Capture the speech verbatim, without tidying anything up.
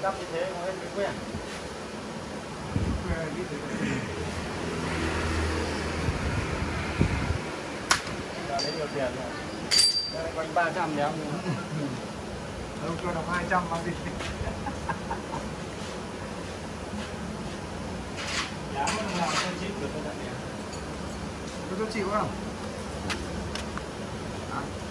đắp như thế không hết cái quen. Giờ lấy nhiều tiền rồi. Đây quanh ba trăm nhá. Đâu cho đồng hai trăm mà gì. Giá nó làm cho chịu được cái này. Tôi chịu không? À.